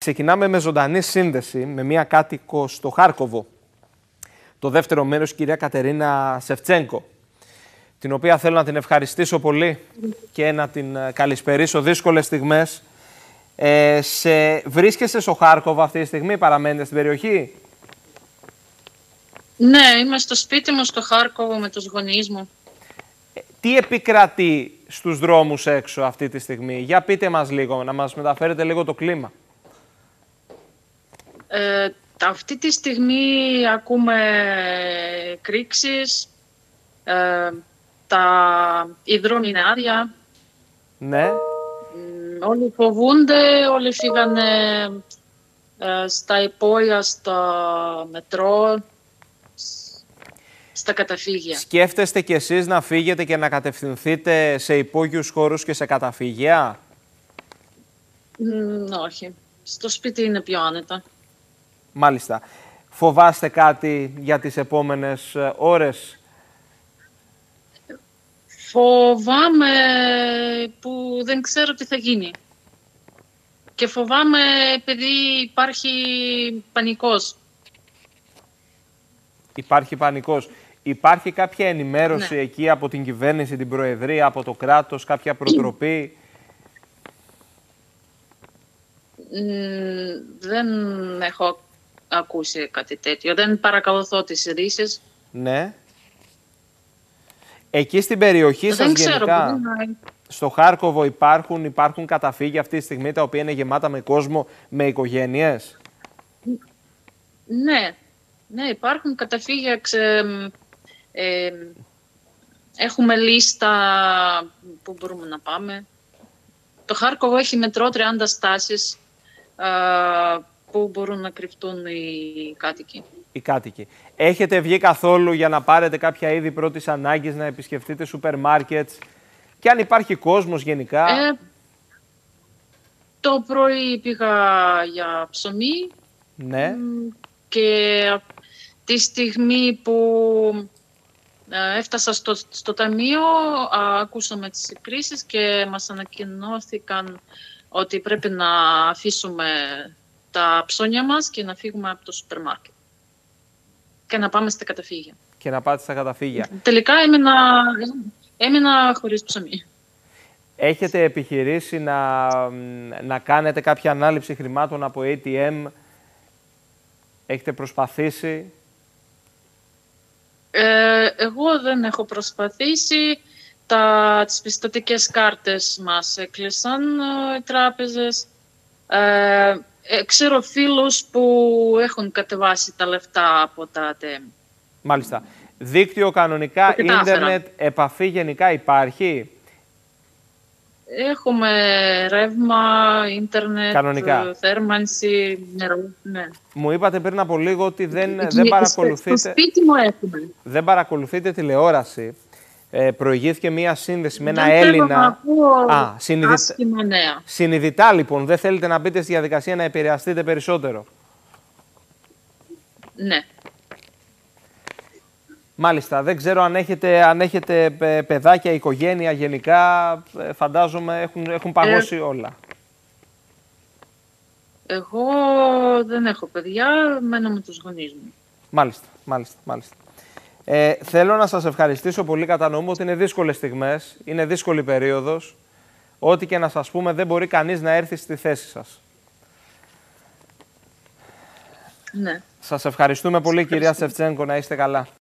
Ξεκινάμε με ζωντανή σύνδεση με μία κάτοικο στο Χάρκοβο. Το δεύτερο μέρος, κυρία Κατερίνα Σεφτσένκο, την οποία θέλω να την ευχαριστήσω πολύ και να την καλησπερίσω δύσκολες στιγμές. Βρίσκεσαι στο Χάρκοβο αυτή τη στιγμή, παραμένετε στην περιοχή? Ναι, είμαι στο σπίτι μου στο Χάρκοβο με τους γονείς μου. Τι επικρατεί στους δρόμους έξω αυτή τη στιγμή? Για πείτε μας λίγο, να μας μεταφέρετε λίγο το κλίμα. Αυτή τη στιγμή ακούμε κρίξεις, οι δρόμοι είναι άδεια. Ναι. Όλοι φοβούνται, όλοι φύγανε στα υπόγεια, στα μετρό, στα καταφύγια. Σκέφτεστε κι εσείς να φύγετε και να κατευθυνθείτε σε υπόγειους χώρους και σε καταφύγια? Όχι. Στο σπίτι είναι πιο άνετα. Μάλιστα. Φοβάστε κάτι για τις επόμενες ώρες? Φοβάμαι που δεν ξέρω τι θα γίνει. Και φοβάμαι επειδή υπάρχει πανικός. Υπάρχει πανικός. Υπάρχει κάποια ενημέρωση εκεί από την κυβέρνηση, την Προεδρία, από το κράτος, κάποια προτροπή? Δεν έχω ακούσει κάτι τέτοιο. Δεν παρακολουθώ τις ειδήσεις. Ναι. Εκεί στην περιοχή σας γενικά, στο Χάρκοβο υπάρχουν καταφύγια αυτή τη στιγμή τα οποία είναι γεμάτα με κόσμο, με οικογένειες? Ναι, υπάρχουν καταφύγια. Έχουμε λίστα που μπορούμε να πάμε. Το Χάρκοβο έχει μετρό 30 στάσεις που μπορούν να κρυφτούν οι κάτοικοι. Οι κάτοικοι. Έχετε βγει καθόλου για να πάρετε κάποια είδη πρώτης ανάγκης, να επισκεφτείτε σούπερ μάρκετς και αν υπάρχει κόσμος γενικά? Το πρωί πήγα για ψωμί. Ναι. Και τη στιγμή που έφτασα στο ταμείο, ακούσαμε τις κρίσεις και μας ανακοινώθηκαν ότι πρέπει να αφήσουμε τα ψώνια μας και να φύγουμε από το σούπερ μάρκετ και να πάμε στα καταφύγια. Και να πάτε στα καταφύγια. Τελικά έμεινα χωρίς ψωμί. Έχετε επιχειρήσει να κάνετε κάποια ανάληψη χρημάτων από ATM? Έχετε προσπαθήσει? Εγώ δεν έχω προσπαθήσει. Τις πιστωτικές κάρτες μας έκλεισαν οι τράπεζες. Ξέρω φίλους που έχουν κατεβάσει τα λεφτά από τα ATM. Μάλιστα. Δίκτυο κανονικά, ίντερνετ, επαφή γενικά υπάρχει? Έχουμε ρεύμα, ίντερνετ, κανονικά. Θέρμανση, νερό. Ναι. Μου είπατε πριν από λίγο ότι δεν παρακολουθείτε... Στο σπίτι μου έχουμε. Δεν παρακολουθείτε τηλεόραση. Προηγήθηκε μία σύνδεση με ένα δεν Έλληνα... Θέλω να ακούω άσχημα νέα. Συνειδητά λοιπόν, δεν θέλετε να μπείτε στη διαδικασία να επηρεαστείτε περισσότερο? Ναι. Μάλιστα. Δεν ξέρω αν έχετε παιδάκια, οικογένεια γενικά. Φαντάζομαι έχουν παγώσει όλα. Εγώ δεν έχω παιδιά, μένω με τους γονείς μου. Μάλιστα. Θέλω να σας ευχαριστήσω πολύ. Κατανοούμε ότι είναι δύσκολες στιγμές, είναι δύσκολη περίοδος. Ό,τι και να σας πούμε δεν μπορεί κανείς να έρθει στη θέση σας. Ναι. Σας ευχαριστούμε πολύ, κυρία Σεφτσένκο, να είστε καλά.